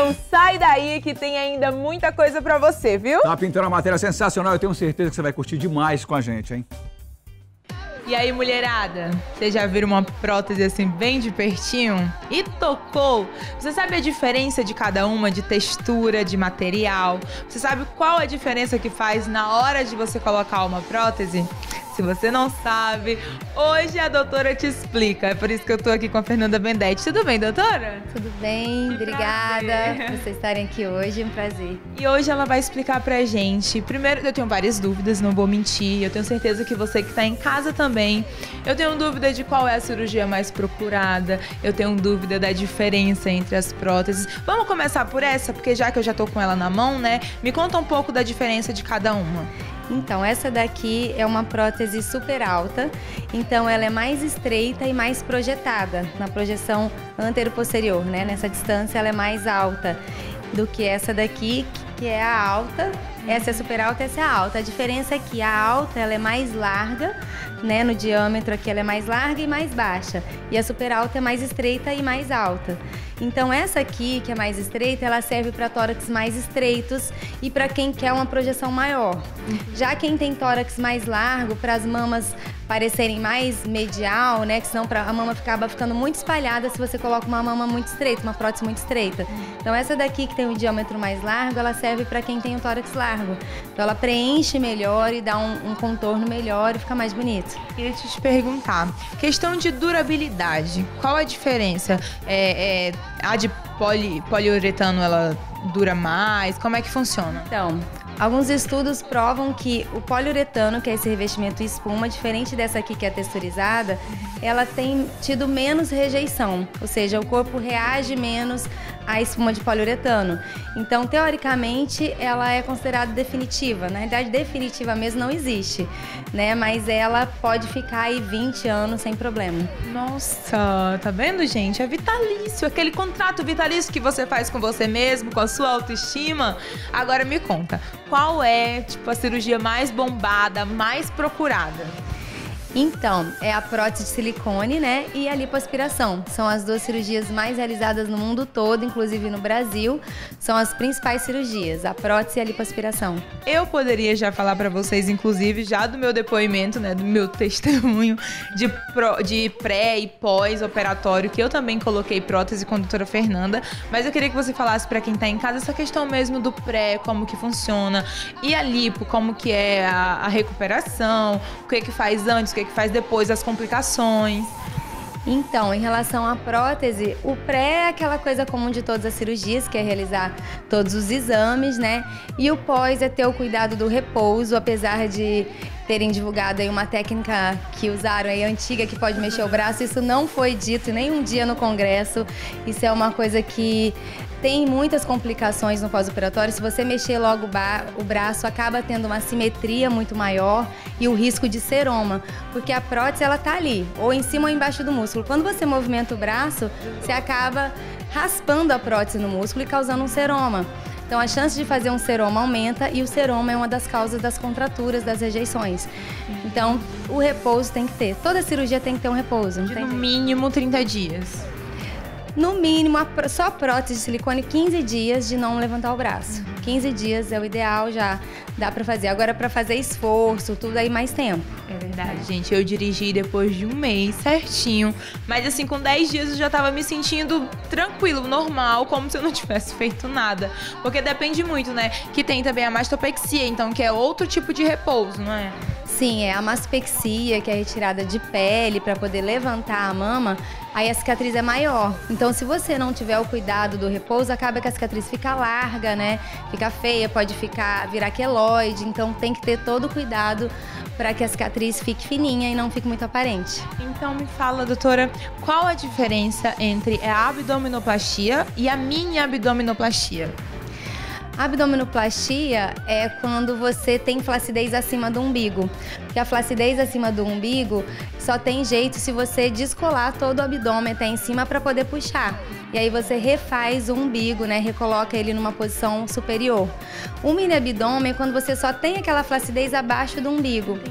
Não sai daí que tem ainda muita coisa pra você, viu? Tá pintando uma matéria sensacional, eu tenho certeza que você vai curtir demais com a gente, hein? E aí, mulherada, vocês já viram uma prótese assim bem de pertinho? E tocou? Você sabe a diferença de cada uma, de textura, de material? Você sabe qual a diferença que faz na hora de você colocar uma prótese? Se você não sabe, hoje a doutora te explica. É por isso que eu tô aqui com a Fernanda Bendetti. Tudo bem, doutora? Tudo bem, obrigada por vocês estarem aqui hoje, é um prazer. E hoje ela vai explicar pra gente. Primeiro, eu tenho várias dúvidas, não vou mentir. Eu tenho certeza que você que tá em casa também. Eu tenho dúvida de qual é a cirurgia mais procurada. Eu tenho dúvida da diferença entre as próteses. Vamos começar por essa, porque já que eu já tô com ela na mão, né? Me conta um pouco da diferença de cada uma. Então, essa daqui é uma prótese super alta, então ela é mais estreita e mais projetada, na projeção antero-posterior, né? Nessa distância ela é mais alta do que essa daqui, que é a alta. Essa é super alta, essa é a alta. A diferença é que a alta ela é mais larga, né? No diâmetro aqui ela é mais larga e mais baixa. E a super alta é mais estreita e mais alta. Então essa aqui, que é mais estreita, ela serve para tórax mais estreitos e para quem quer uma projeção maior. Já quem tem tórax mais largo, para as mamas parecerem mais medial, né? Que senão a mama acaba ficando muito espalhada se você coloca uma mama muito estreita, uma prótese muito estreita. Então essa daqui que tem um diâmetro mais largo, ela serve para quem tem um tórax largo. Então ela preenche melhor e dá um contorno melhor e fica mais bonito. Queria te perguntar, questão de durabilidade, qual a diferença? A de poliuretano, ela dura mais? Como é que funciona? Então, alguns estudos provam que o poliuretano, que é esse revestimento espuma, diferente dessa aqui que é texturizada, ela tem tido menos rejeição, ou seja, o corpo reage menos à espuma de poliuretano. Então, teoricamente, ela é considerada definitiva. Na verdade, definitiva mesmo não existe, né? Mas ela pode ficar aí 20 anos sem problema. Nossa, tá vendo, gente? É vitalício, aquele contrato vitalício que você faz com você mesmo, com a sua autoestima. Agora me conta, qual é, tipo, a cirurgia mais bombada, mais procurada? Então, é a prótese de silicone, né, e a lipoaspiração. São as duas cirurgias mais realizadas no mundo todo, inclusive no Brasil. São as principais cirurgias, a prótese e a lipoaspiração. Eu poderia já falar pra vocês, inclusive, já do meu depoimento, né, do meu testemunho de pré e pós-operatório, que eu também coloquei prótese com a doutora Fernanda, mas eu queria que você falasse pra quem tá em casa essa questão mesmo do pré, como que funciona, e a lipo, como que é a recuperação, o que faz antes, o que faz depois, as complicações. Então, em relação à prótese, o pré é aquela coisa comum de todas as cirurgias, que é realizar todos os exames, né? E o pós é ter o cuidado do repouso, apesar de terem divulgado aí uma técnica que usaram aí antiga, que pode mexer o braço, isso não foi dito nem um dia no congresso. Isso é uma coisa que tem muitas complicações no pós-operatório. Se você mexer logo o braço, acaba tendo uma simetria muito maior e o risco de seroma, porque a prótese ela tá ali, ou em cima ou embaixo do músculo. Quando você movimenta o braço, você acaba raspando a prótese no músculo e causando um seroma. Então a chance de fazer um seroma aumenta e o seroma é uma das causas das contraturas, das rejeições. Então o repouso tem que ter. Toda cirurgia tem que ter um repouso. Não tem no mínimo 30 dias. No mínimo, só prótese de silicone, 15 dias de não levantar o braço. 15 dias é o ideal, já dá pra fazer. Agora, pra fazer esforço, tudo aí mais tempo. É verdade, gente. Eu dirigi depois de um mês, certinho. Mas assim, com 10 dias eu já tava me sentindo tranquilo, normal, como se eu não tivesse feito nada. Porque depende muito, né? Que tem também a mastopexia, então, que é outro tipo de repouso, não é? Sim, é a mastopexia, que é a retirada de pele para poder levantar a mama, aí a cicatriz é maior. Então, se você não tiver o cuidado do repouso, acaba que a cicatriz fica larga, né? Fica feia, pode virar queloide. Então, tem que ter todo o cuidado para que a cicatriz fique fininha e não fique muito aparente. Então, me fala, doutora, qual a diferença entre a abdominoplastia e a mini abdominoplastia? A abdominoplastia é quando você tem flacidez acima do umbigo. Porque a flacidez acima do umbigo só tem jeito se você descolar todo o abdômen até em cima para poder puxar. E aí você refaz o umbigo, né? Recoloca ele numa posição superior. O mini abdômen é quando você só tem aquela flacidez abaixo do umbigo.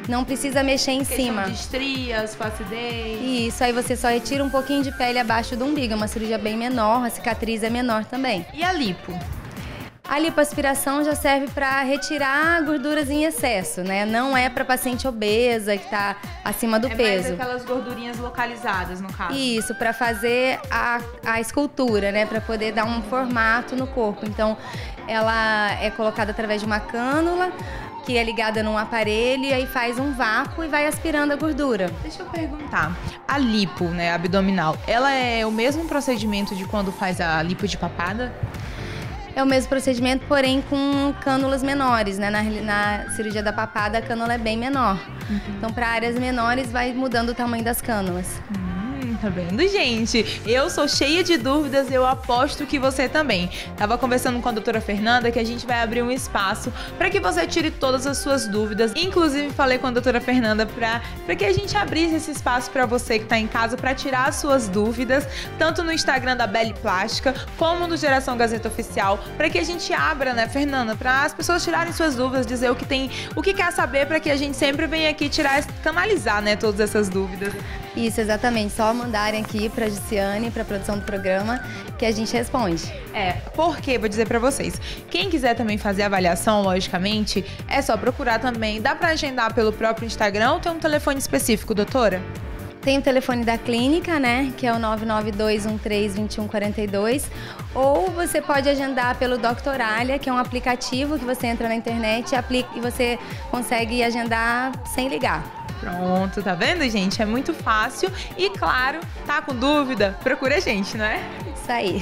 Não precisa mexer em cima. De estrias, flacidez. Isso, aí você só retira um pouquinho de pele abaixo do umbigo. É uma cirurgia bem menor, a cicatriz é menor também. E a lipo? A lipoaspiração já serve para retirar gorduras em excesso, né? Não é para paciente obesa que está acima do peso. É mais aquelas gordurinhas localizadas, no caso. Isso, para fazer a escultura, né? Para poder dar um formato no corpo. Então, ela é colocada através de uma cânula que é ligada num aparelho e aí faz um vácuo e vai aspirando a gordura. Deixa eu perguntar, a lipo, né, abdominal, ela é o mesmo procedimento de quando faz a lipo de papada? É o mesmo procedimento, porém com cânulas menores, né? Na cirurgia da papada, a cânula é bem menor. Então, para áreas menores, vai mudando o tamanho das cânulas. Tá vendo, gente? Eu sou cheia de dúvidas, eu aposto que você também. Tava conversando com a doutora Fernanda que a gente vai abrir um espaço para que você tire todas as suas dúvidas. Inclusive, falei com a doutora Fernanda para que a gente abrisse esse espaço para você que tá em casa para tirar as suas dúvidas, tanto no Instagram da Belle Plástica, como no Geração Gazeta Oficial, para que a gente abra, né, Fernanda, para as pessoas tirarem suas dúvidas, dizer o que quer saber, para que a gente sempre venha aqui canalizar, né, todas essas dúvidas. Isso, exatamente. Só mandarem aqui pra Giciane, pra produção do programa, que a gente responde. Porque, vou dizer pra vocês, quem quiser também fazer avaliação, logicamente, é só procurar também. Dá pra agendar pelo próprio Instagram ou tem um telefone específico, doutora? Tem o telefone da clínica, né, que é o 992132142, ou você pode agendar pelo Doctoralia, que é um aplicativo que você entra na internet e você consegue agendar sem ligar. Pronto, tá vendo, gente? É muito fácil e, claro, tá com dúvida? Procura a gente, não é? Isso aí.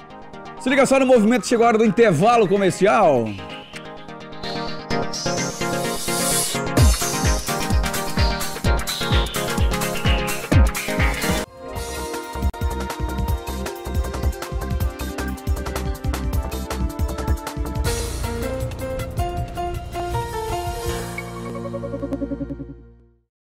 Se liga só no movimento, chegou a hora do intervalo comercial.